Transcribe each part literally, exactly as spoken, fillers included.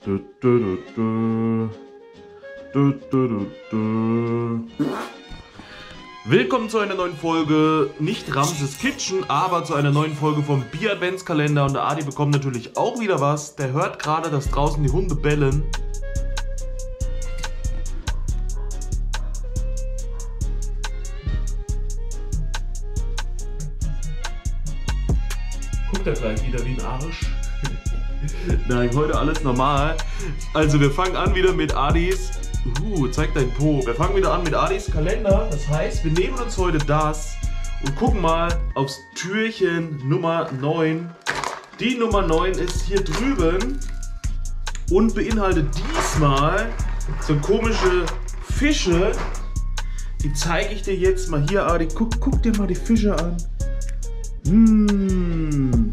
Du, du, du, du. Du, du, du, du. Willkommen zu einer neuen Folge, nicht Ramses Kitchen, aber zu einer neuen Folge vom Bier-Adventskalender. Und der Adi bekommt natürlich auch wieder was. Der hört gerade, dass draußen die Hunde bellen. Guckt er gleich wieder wie ein Arsch? Nein, heute alles normal. Also wir fangen an wieder mit Adis. Uh, zeig dein Po. Wir fangen wieder an mit Adis Kalender. Das heißt, wir nehmen uns heute das und gucken mal aufs Türchen Nummer neun. Die Nummer neun ist hier drüben und beinhaltet diesmal so komische Fische. Die zeige ich dir jetzt mal hier, Adi. Guck, guck dir mal die Fische an. Mmh.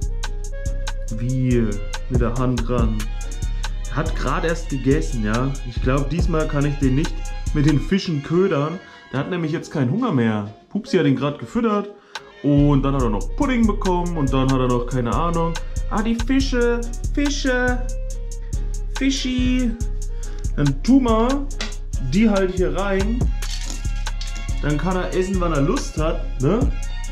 Wie? Mit der Hand ran. Hat gerade erst gegessen, ja. Ich glaube, diesmal kann ich den nicht mit den Fischen ködern. Der hat nämlich jetzt keinen Hunger mehr. Pupsi hat ihn gerade gefüttert. Und dann hat er noch Pudding bekommen. Und dann hat er noch, keine Ahnung. Ah, die Fische. Fische. Fischi. Dann tun wir die halt hier rein. Dann kann er essen, wann er Lust hat, ne?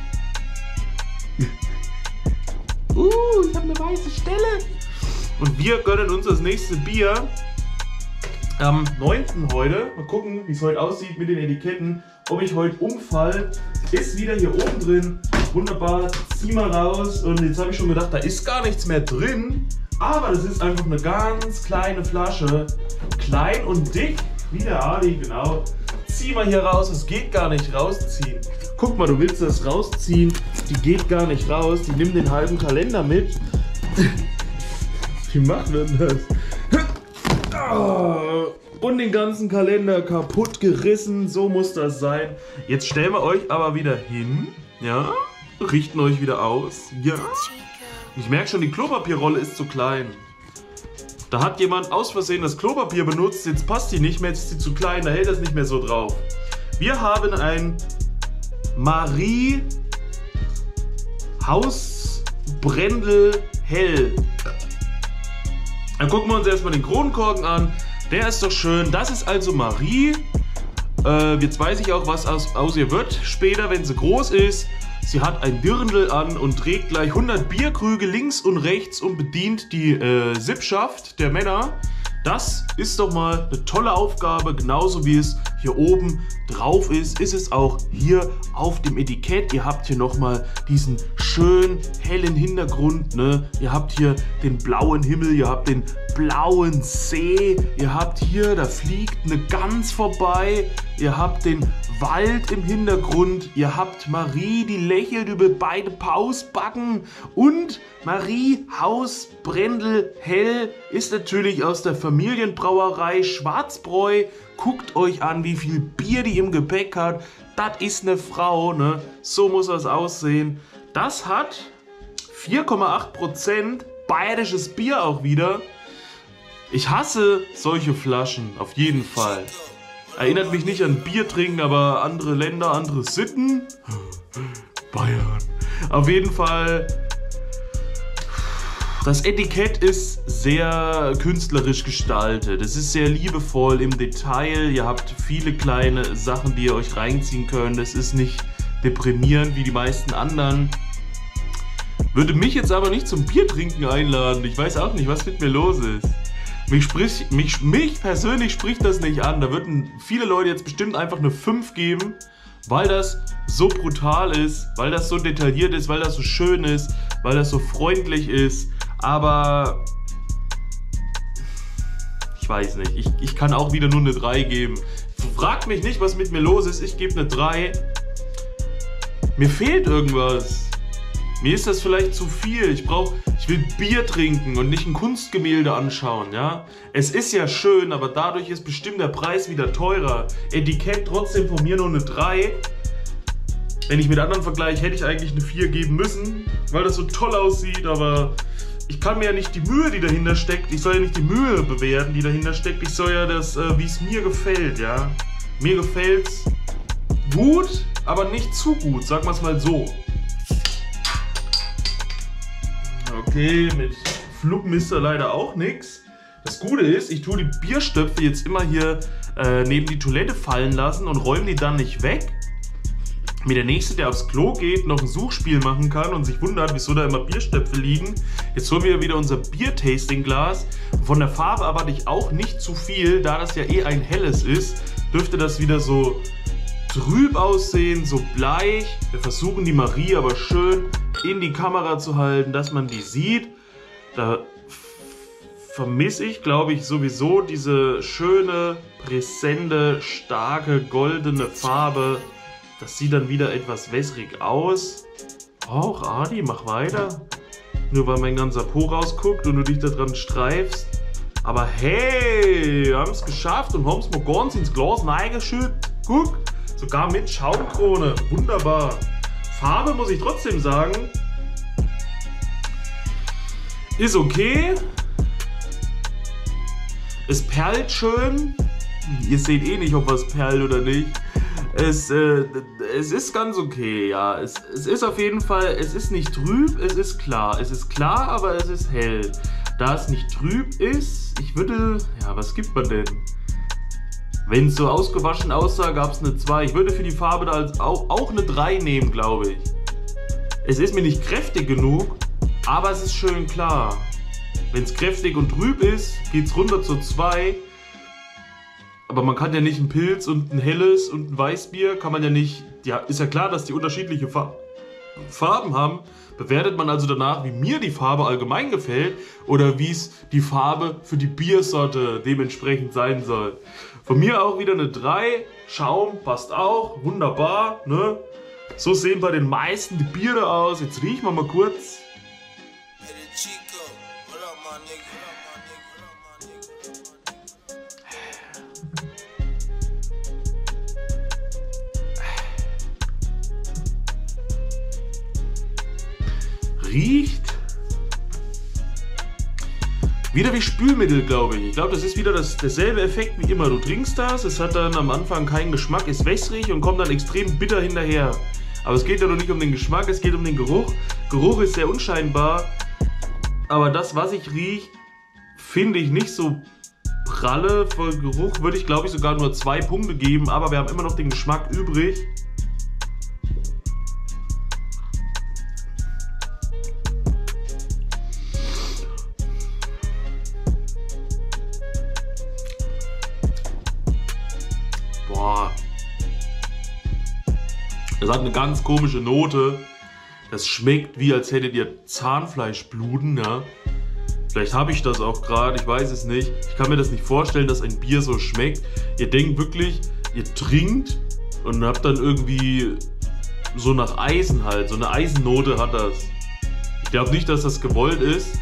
Uh, ich habe eine weiße Stelle. Und wir gönnen uns das nächste Bier am neunten heute. Mal gucken, wie es heute aussieht mit den Etiketten. Ob ich heute umfall. Ist wieder hier oben drin. Wunderbar, zieh mal raus. Und jetzt habe ich schon gedacht, da ist gar nichts mehr drin. Aber das ist einfach eine ganz kleine Flasche. Klein und dick, wie der Adi, genau. Zieh mal hier raus, es geht gar nicht rausziehen. Guck mal, du willst das rausziehen, die geht gar nicht raus, die nimmt den halben Kalender mit. Wie macht man das? Und den ganzen Kalender kaputt gerissen, so muss das sein. Jetzt stellen wir euch aber wieder hin, ja, richten euch wieder aus, ja. Ich merke schon, die Klopapierrolle ist zu klein. Da hat jemand aus Versehen das Klopapier benutzt, jetzt passt die nicht mehr, jetzt ist sie zu klein, da hält das nicht mehr so drauf. Wir haben ein Marie Haus Brendel Hell. Dann gucken wir uns erstmal den Kronkorken an. Der ist doch schön. Das ist also Marie. Äh, jetzt weiß ich auch, was aus, aus ihr wird später, wenn sie groß ist. Sie hat ein Dirndl an und trägt gleich hundert Bierkrüge links und rechts und bedient die äh, Sippschaft der Männer. Das ist doch mal eine tolle Aufgabe, genauso wie es hier oben drauf ist, ist es auch hier auf dem Etikett. Ihr habt hier nochmal diesen schön hellen Hintergrund, ne? Ihr habt hier den blauen Himmel, ihr habt den blauen See, ihr habt hier, da fliegt eine Gans vorbei, ihr habt den Wald im Hintergrund, ihr habt Marie, die lächelt über beide Pausbacken und Marie Haus Brendel Hell ist natürlich aus der Familienbrauerei Schwarzbräu. Guckt euch an, wie viel Bier die im Gepäck hat. Das ist eine Frau, ne? So muss das aussehen. Das hat vier Komma acht Prozent bayerisches Bier auch wieder. Ich hasse solche Flaschen, auf jeden Fall. Erinnert mich nicht an Bier trinken, aber andere Länder, andere Sitten. Bayern. Auf jeden Fall. Das Etikett ist sehr künstlerisch gestaltet. Es ist sehr liebevoll im Detail. Ihr habt viele kleine Sachen, die ihr euch reinziehen könnt. Es ist nicht deprimierend wie die meisten anderen. Würde mich jetzt aber nicht zum Biertrinken einladen. Ich weiß auch nicht, was mit mir los ist. Mich, spricht, mich, mich persönlich spricht das nicht an. Da würden viele Leute jetzt bestimmt einfach eine fünf geben, weil das so brutal ist, weil das so detailliert ist, weil das so schön ist, weil das so freundlich ist. Aber ich weiß nicht, ich, ich kann auch wieder nur eine drei geben. Fragt mich nicht, was mit mir los ist, ich gebe eine drei. Mir fehlt irgendwas. Mir ist das vielleicht zu viel. Ich brauche, ich will Bier trinken und nicht ein Kunstgemälde anschauen, ja. Es ist ja schön, aber dadurch ist bestimmt der Preis wieder teurer. Etikett trotzdem von mir nur eine drei. Wenn ich mit anderen vergleiche, hätte ich eigentlich eine vier geben müssen, weil das so toll aussieht, aber ich kann mir ja nicht die Mühe, die dahinter steckt, ich soll ja nicht die Mühe bewerten, die dahinter steckt, ich soll ja das, äh, wie es mir gefällt, ja. Mir gefällt's gut, aber nicht zu gut, sagen wir es mal so. Okay, mit Flug misst er leider auch nichts. Das Gute ist, ich tue die Bierstöpfe jetzt immer hier äh, neben die Toilette fallen lassen und räume die dann nicht weg. Mir der Nächste, der aufs Klo geht, noch ein Suchspiel machen kann und sich wundert, wieso da immer Bierstöpfe liegen. Jetzt holen wir wieder unser Bier-Tasting-Glas. Von der Farbe erwarte ich auch nicht zu viel, da das ja eh ein helles ist, dürfte das wieder so trüb aussehen, so bleich. Wir versuchen die Marie aber schön in die Kamera zu halten, dass man die sieht. Da vermisse ich, glaube ich, sowieso diese schöne, präsente, starke, goldene Farbe. Das sieht dann wieder etwas wässrig aus. Och, Adi, mach weiter. Nur weil mein ganzer Po rausguckt und du dich da dran streifst. Aber hey, wir haben es geschafft und haben es mal ganz ins Glas reingeschüttet. Guck, sogar mit Schaumkrone. Wunderbar. Farbe, muss ich trotzdem sagen, ist okay. Es perlt schön. Ihr seht eh nicht, ob was perlt oder nicht. Es, äh, es ist ganz okay, ja. Es, es ist auf jeden Fall, es ist nicht trüb, es ist klar. Es ist klar, aber es ist hell. Da es nicht trüb ist, ich würde, ja, was gibt man denn? Wenn es so ausgewaschen aussah, gab es eine zwei. Ich würde für die Farbe da als auch, auch eine drei nehmen, glaube ich. Es ist mir nicht kräftig genug, aber es ist schön klar. Wenn es kräftig und trüb ist, geht es runter zur zwei. Aber man kann ja nicht ein Pilz und ein helles und ein Weißbier, kann man ja nicht, ja, ist ja klar, dass die unterschiedliche Fa- Farben haben. Bewertet man also danach, wie mir die Farbe allgemein gefällt oder wie es die Farbe für die Biersorte dementsprechend sein soll. Von mir auch wieder eine drei, Schaum passt auch, wunderbar, ne? So sehen bei den meisten die Biere aus. Jetzt riechen wir mal kurz. Riecht wieder wie Spülmittel, glaube ich. Ich glaube, das ist wieder das, derselbe Effekt wie immer. Du trinkst das, es hat dann am Anfang keinen Geschmack, ist wässrig und kommt dann extrem bitter hinterher. Aber es geht ja noch nicht um den Geschmack, es geht um den Geruch. Geruch ist sehr unscheinbar, aber das, was ich rieche, finde ich nicht so pralle. Für Geruch würde ich, glaube ich, sogar nur zwei Punkte geben, aber wir haben immer noch den Geschmack übrig. Boah. Das hat eine ganz komische Note. Das schmeckt wie, als hättet ihr Zahnfleischbluten, ja. Vielleicht habe ich das auch gerade, ich weiß es nicht. Ich kann mir das nicht vorstellen, dass ein Bier so schmeckt. Ihr denkt wirklich, ihr trinkt und habt dann irgendwie so nach Eisen halt. So eine Eisennote hat das. Ich glaube nicht, dass das gewollt ist.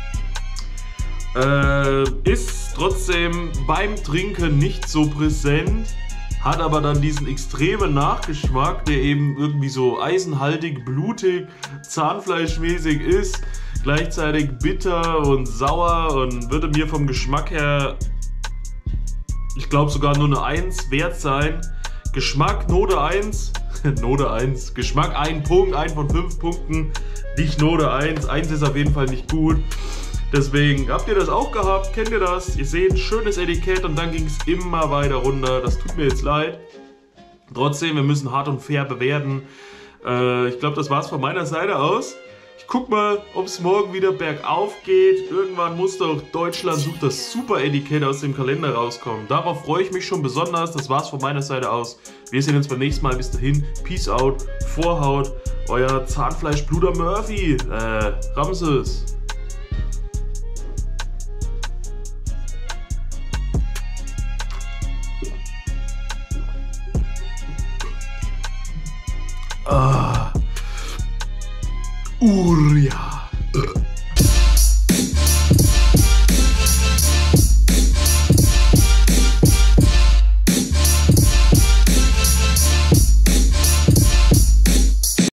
Äh, ist trotzdem beim Trinken nicht so präsent. Hat aber dann diesen extremen Nachgeschmack, der eben irgendwie so eisenhaltig, blutig, zahnfleischmäßig ist. Gleichzeitig bitter und sauer und würde mir vom Geschmack her, ich glaube, sogar nur eine eins wert sein. Geschmack Note eins. Note eins. Geschmack ein Punkt, ein von fünf Punkten. Nicht Note eins. eins ist auf jeden Fall nicht gut. Deswegen, habt ihr das auch gehabt? Kennt ihr das? Ihr seht, schönes Etikett und dann ging es immer weiter runter. Das tut mir jetzt leid. Trotzdem, wir müssen hart und fair bewerten. Äh, ich glaube, das war's von meiner Seite aus. Ich guck mal, ob es morgen wieder bergauf geht. Irgendwann muss doch Deutschland sucht das Super-Etikett aus dem Kalender rauskommen. Darauf freue ich mich schon besonders. Das war's von meiner Seite aus. Wir sehen uns beim nächsten Mal. Bis dahin, Peace out, Vorhaut, euer Zahnfleischbluter Murphy, äh, Ramses.